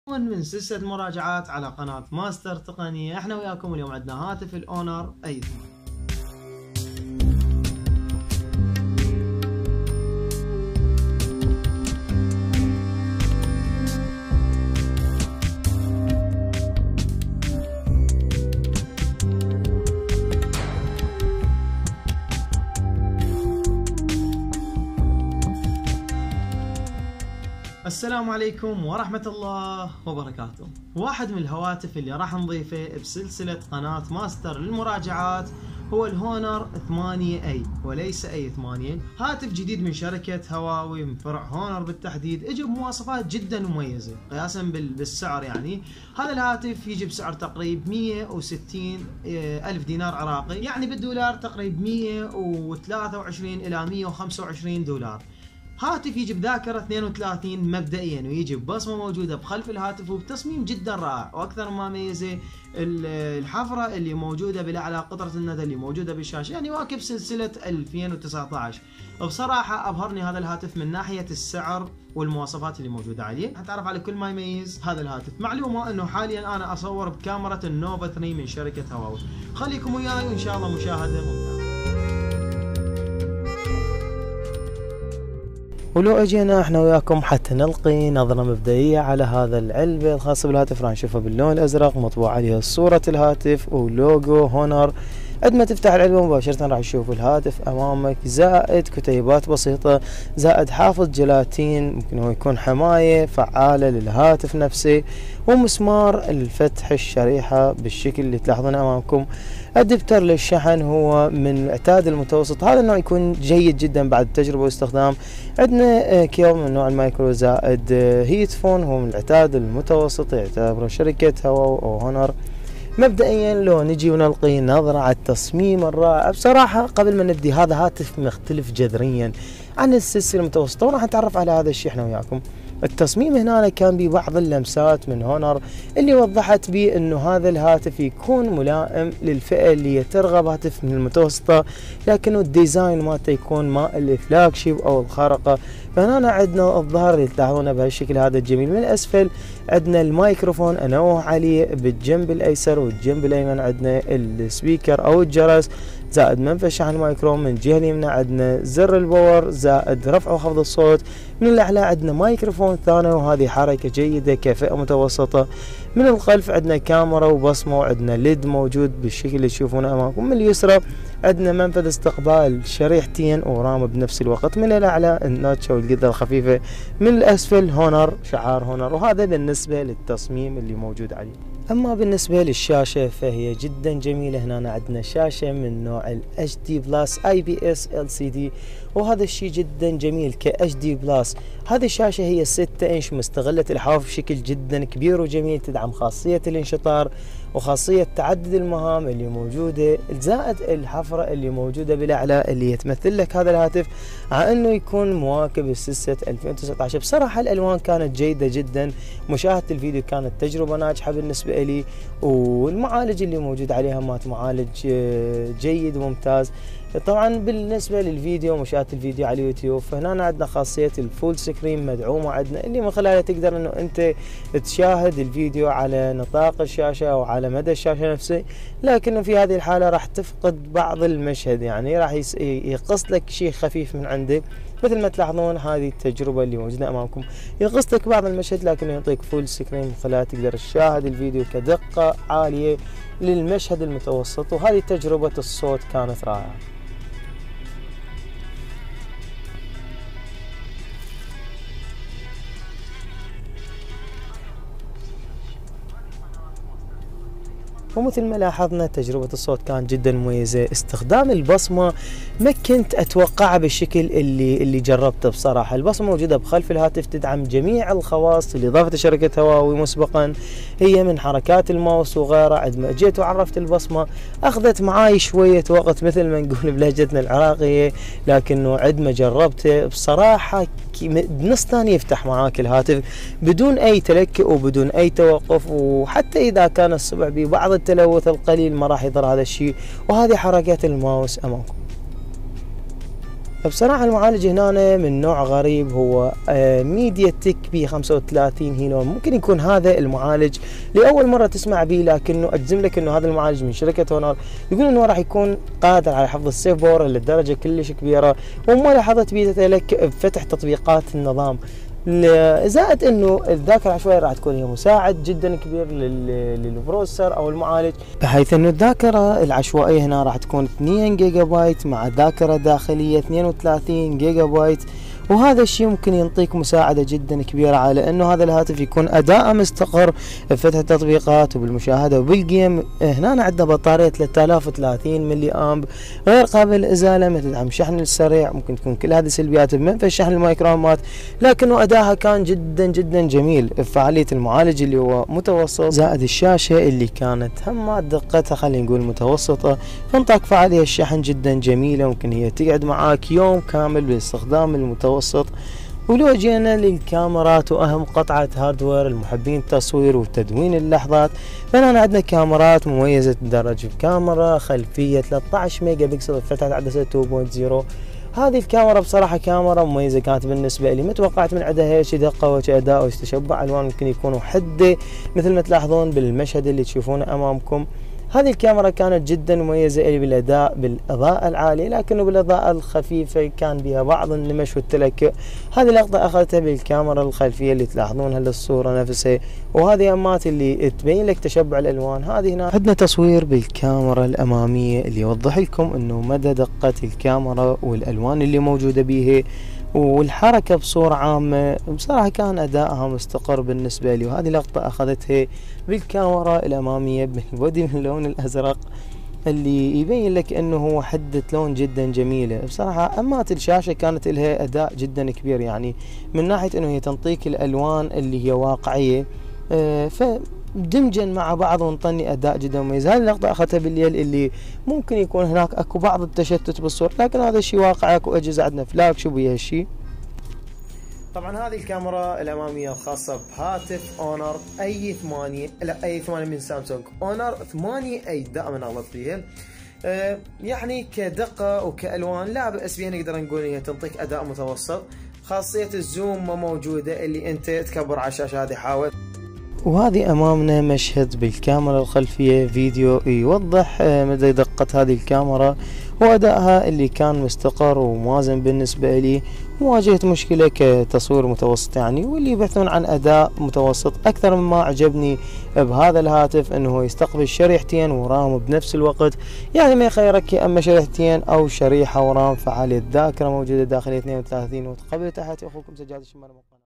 من سلسلة مراجعات على قناة ماستر تقنية. احنا وياكم اليوم عندنا هاتف الاونر اي. السلام عليكم ورحمة الله وبركاته. واحد من الهواتف اللي راح نضيفه بسلسلة قناة ماستر للمراجعات هو الهونر 8A وليس A8. هاتف جديد من شركة هواوي من فرع هونر بالتحديد، اجى بمواصفات جدا مميزة قياسا بالسعر. يعني هذا الهاتف يجي بسعر تقريب 160 ألف دينار عراقي، يعني بالدولار تقريب 123 إلى 125 دولار. هاتف يجي بذاكرة 32 مبدئيا، ويجي ببصمة موجودة بخلف الهاتف وبتصميم جدا رائع. واكثر ما ميزه الحفرة اللي موجودة بالاعلى، قطرة الندى اللي موجودة بالشاشة، يعني واكب سلسلة 2019. بصراحة ابهرني هذا الهاتف من ناحية السعر والمواصفات اللي موجودة عليه. هنتعرف على كل ما يميز هذا الهاتف. معلومة انه حاليا انا اصور بكاميرا النوفا 3 من شركة هواوي. خليكم وياي وان شاء الله مشاهدة ممتعة. ولو اجينا احنا وياكم حتى نلقي نظرة مبدئية على هذا العلبة الخاصة بالهاتف، راح نشوفها باللون الازرق مطبوع عليها صورة الهاتف ولوجو هونر. عندما تفتح العلبة مباشرة راح تشوف الهاتف امامك، زائد كتيبات بسيطة، زائد حافظ جيلاتين ممكن هو يكون حماية فعالة للهاتف نفسه، ومسمار الفتح الشريحة بالشكل اللي تلاحظونه امامكم. ادبتر للشحن هو من العتاد المتوسط، هذا النوع يكون جيد جدا بعد تجربة واستخدام. عندنا كيبل من نوع المايكرو، زائد هيت فون هو من العتاد المتوسط يعتبره شركة هواوي او هونر. مبدئيا لو نجي ونلقي نظرة على التصميم الرائع، بصراحة قبل ما نبدي هذا هاتف مختلف جذريا عن السلسلة المتوسطة، وراح نتعرف على هذا الشيء احنا وياكم. التصميم هنا كان ببعض اللمسات من هونر اللي وضحت بي انه هذا الهاتف يكون ملائم للفئة اللي ترغب هاتف من المتوسطة، لكنه الديزاين مالته يكون ما الفلاج شيب او الخارقة. فهنا عندنا الظهر اللي تلاحظونه بهالشكل هذا الجميل. من الاسفل عندنا الميكروفون انوه عليه بالجنب الايسر، والجنب الايمن عندنا السبيكر او الجرس، زائد منفذ شحن مايكرو. من الجهه اليمنى عندنا زر الباور زائد رفع وخفض الصوت. من الاعلى عندنا مايكروفون ثاني، وهذه حركه جيده كفئه متوسطه. من الخلف عندنا كاميرا وبصمه، وعندنا ليد موجود بالشكل اللي تشوفونه امامكم. من اليسرى عندنا منفذ استقبال شريحتين ورام بنفس الوقت. من الاعلى الناتش والقذة الخفيفه. من الاسفل هونر، شعار هونر. وهذا بالنسبه للتصميم اللي موجود عليه. اما بالنسبه للشاشه فهي جدا جميله. هنا عندنا شاشه من نوع ال HD Plus IPS LCD، وهذا الشيء جدا جميل ك HD Plus. هذه الشاشه هي 6 انش مستغله الحواف بشكل جدا كبير وجميل، تدعم خاصيه الانشطار وخاصيه تعدد المهام اللي موجوده، زائد الحفره اللي موجوده بالاعلى اللي تمثل لك هذا الهاتف على انه يكون مواكب لسلسله 2019. بصراحه الالوان كانت جيده جدا، مشاهده الفيديو كانت تجربه ناجحه بالنسبه لي، والمعالج اللي موجود عليها مات معالج جيد وممتاز. طبعا بالنسبه للفيديو، مشاهده الفيديو على اليوتيوب، فهنا عندنا خاصيه الفول سكرين مدعومه عندنا، اللي من خلالها تقدر انه انت تشاهد الفيديو على نطاق الشاشه او على مدى الشاشه نفسه، لكنه في هذه الحاله راح تفقد بعض المشهد، يعني راح يقص لك شيء خفيف من عنده. مثل ما تلاحظون هذه التجربه اللي موجوده امامكم، يقص لك بعض المشهد لكنه يعطيك فول سكرين من خلالها تقدر تشاهد الفيديو كدقه عاليه للمشهد المتوسط. وهذه تجربه الصوت كانت رائعه. ومثل ما لاحظنا تجربة الصوت كانت جدا مميزة. استخدام البصمة ما كنت اتوقعها بالشكل اللي جربته. بصراحة البصمة موجودة بخلف الهاتف، تدعم جميع الخواص اللي اضافت شركة هواوي مسبقا، هي من حركات الماوس وغيره. عندما جيت وعرفت البصمة اخذت معاي شوية وقت مثل ما نقول بلهجتنا العراقية، لكنه عندما جربته بصراحة بنص ثانية يفتح معاك الهاتف بدون اي تلكؤ وبدون اي توقف، وحتى اذا كان الصبع ببعض التلوث القليل ما راح يضر هذا الشيء. وهذه حركات الماوس امامكم. بصراحة المعالج هنا من نوع غريب، هو ميديا تك بي 35 هيلو. ممكن يكون هذا المعالج لأول مرة تسمع به، لكنه أجزم لك أنه هذا المعالج من شركة هونر. يقول أنه راح يكون قادر على حفظ السيف بور للدرجة كلش كبيرة، وملاحظة بيدته لك بفتح تطبيقات النظام، زائد انه الذاكره العشوائيه راح تكون هي مساعد جدا كبير للبروسيسور او المعالج، بحيث انه الذاكره العشوائيه هنا راح تكون 2 جيجا بايت مع ذاكره داخليه 32 جيجا بايت. وهذا الشيء ممكن يعطيك مساعدة جدا كبيرة على انه هذا الهاتف يكون اداء مستقر بفتح التطبيقات وبالمشاهدة وبالجيم. هنا عندنا بطارية 3030 ملي امب غير قابل للازالة، ما تدعم شحن السريع. ممكن تكون كل هذه السلبيات بمنفى شحن المايكرومات، لكنه اداها كان جدا جدا جميل. فعالية المعالج اللي هو متوسط، زائد الشاشة اللي كانت همات دقتها خلينا نقول متوسطة، فانطاك فعالية الشحن جدا جميلة، ممكن هي تقعد معاك يوم كامل باستخدام المتوسط. ولو جينا للكاميرات واهم قطعة هاردوير المحبين التصوير وتدوين اللحظات، فهنا عندنا كاميرات مميزة الدرجة، كاميرا خلفية 13 ميجا بكسل بفتحة عدسة 2.0. هذه الكاميرا بصراحة كاميرا مميزة كانت بالنسبة لي، ما توقعت من عندها هيك دقة وأداء وتشبع ألوان ممكن يكونوا حدة مثل ما تلاحظون بالمشهد اللي تشوفونه أمامكم. هذه الكاميرا كانت جدا مميزة لي بالأداء بالإضاءة العالية، لكنه بالإضاءة الخفيفة كان بها بعض النمش والتلكؤ. هذه لقطة أخذتها بالكاميرا الخلفية اللي تلاحظونها للصورة نفسها، وهذه أمات اللي تبين لك تشبع الألوان. هذه هنا عندنا تصوير بالكاميرا الأمامية اللي يوضح لكم إنه مدى دقة الكاميرا والألوان اللي موجودة بيها والحركة بصورة عامة. بصراحة كان أدائها مستقر بالنسبة لي. وهذه لقطة أخذتها بالكاميرا الأمامية بالبودي من اللون الأزرق اللي يبين لك أنه هو حدة لون جدا جميلة. بصراحة أمات الشاشة كانت لها أداء جدا كبير، يعني من ناحية أنه هي تنطيك الألوان اللي هي واقعية، دمجا مع بعض ونطني اداء جدا مميز. هذه اللقطه اخذتها بالليل اللي ممكن يكون هناك اكو بعض التشتت بالصور، لكن هذا الشيء واقعي. اكو اجهزه عندنا فلاج شو بيها الشيء. طبعا هذه الكاميرا الاماميه الخاصه بهاتف اونر اي 8 من سامسونج، اونر 8 اي دائما اغلط فيها. يعني كدقه وكالوان لا باس بها، نقدر نقول هي تنطيك اداء متوسط. خاصيه الزوم ما موجوده اللي انت تكبر على الشاشه هذه حاول. وهذه امامنا مشهد بالكاميرا الخلفية، فيديو يوضح مدى دقة هذه الكاميرا وادائها اللي كان مستقر وموازن بالنسبة لي. مواجهة مشكلة كتصوير متوسط يعني، واللي يبحثون عن اداء متوسط. اكثر مما عجبني بهذا الهاتف انه يستقبل شريحتين ورام بنفس الوقت، يعني ما يخيرك يا اما شريحتين او شريحة ورام. فعالية ذاكرة موجودة داخل 32. وتقبل تحياتي اخوكم سجاد الشمال.